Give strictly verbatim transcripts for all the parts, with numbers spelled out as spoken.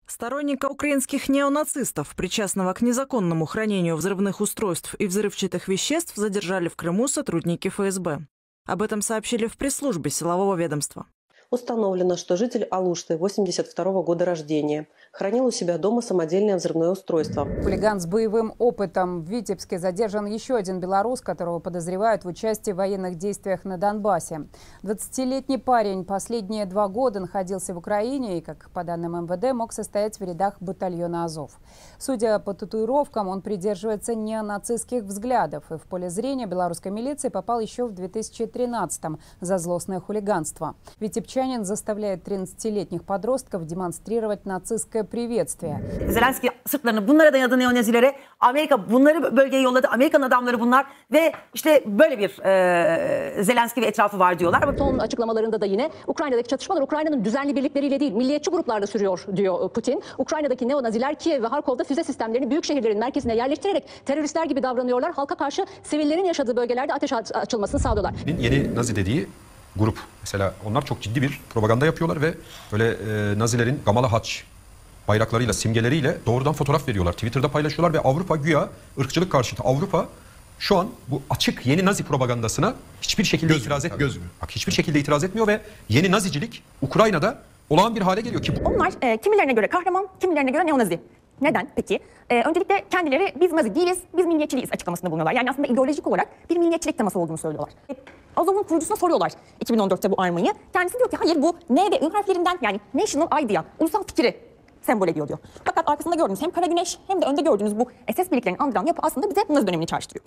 Сторонника украинских неонацистов, причастного к незаконному хранению взрывных устройств и взрывчатых веществ, задержали в Крыму сотрудники эф эс бэ. Об этом сообщили в пресс-службе силового ведомства. Установлено, что житель Алушты, восемьдесят второго года рождения, хранил у себя дома самодельное взрывное устройство. Хулиган с боевым опытом. В Витебске задержан еще один белорус, которого подозревают в участии в военных действиях на Донбассе. двадцатилетний парень последние два года находился в Украине и, как по данным эм вэ дэ, мог состоять в рядах батальона «Азов». Судя по татуировкам, он придерживается неонацистских взглядов и в поле зрения белорусской милиции попал еще в две тысячи тринадцатом за злостное хулиганство. Витебчанин заставляет тринадцатилетних подростков демонстрировать нацистское приветствие. Zelenski sırtlarını bunlara dayadı neonazilere. Amerika bunları bölgeye yolladı. Amerikan adamları bunlar ve işte böyle bir e, Zelenski ve etrafı var diyorlar. Son açıklamalarında da yine Ukrayna'daki çatışmalar Ukrayna'nın düzenli birlikleriyle değil, milliyetçi gruplarla sürüyor diyor Putin. Ukrayna'daki neonaziler Kiev ve Harkov'da füze sistemlerini büyük şehirlerin merkezine yerleştirerek teröristler gibi davranıyorlar. Halka karşı sivillerin yaşadığı bölgelerde ateş açılmasını sağlıyorlar. Yeni Nazi dediği grup mesela, onlar çok ciddi bir propaganda yapıyorlar ve böyle e, Nazilerin Gamalı Haç bayraklarıyla, simgeleriyle doğrudan fotoğraf veriyorlar. Twitter'da paylaşıyorlar ve Avrupa güya ırkçılık karşıtı. Avrupa şu an bu açık yeni Nazi propagandasına hiçbir şekilde göz, itiraz etmiyor. Bak, hiçbir şekilde itiraz etmiyor ve yeni Nazicilik Ukrayna'da olağan bir hale geliyor ki. Onlar e, kimilerine göre kahraman, kimilerine göre neonazi. Neden peki? Ee, öncelikle kendileri biz Nazi değiliz, biz milliyetçiliyiz açıklamasında bulunuyorlar. Yani aslında ideolojik olarak bir milliyetçilik teması olduğunu söylüyorlar. Azov'un kurucusuna soruyorlar iki bin on dörtte bu armayı. Kendisi diyor ki hayır, bu N ve I harflerinden, yani National Idea, ulusal fikri sembol ediyor diyor. Fakat arkasında gördüğünüz hem kara güneş hem de önde gördüğünüz bu S S birliklerini andıran yapı aslında bize Nazi dönemini çağrıştırıyor.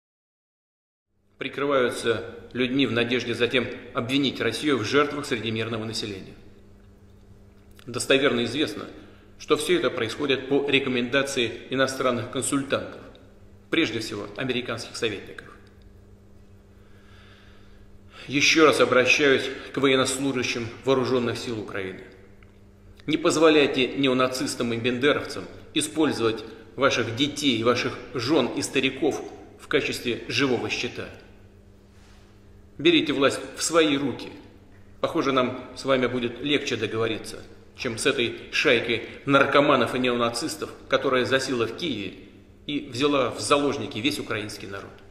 Прикрываются людьми в надежде затем обвинить Россию в жертвах среди мирного населения. Достоверно известно, что все это происходит по рекомендации иностранных консультантов, прежде всего американских советников. Еще раз обращаюсь к военнослужащим вооруженных сил Украины. Не позволяйте неонацистам и бендеровцам использовать ваших детей, ваших жен и стариков в качестве живого щита. Берите власть в свои руки. Похоже, нам с вами будет легче договориться, чем с этой шайкой наркоманов и неонацистов, которая засела в Киеве и взяла в заложники весь украинский народ.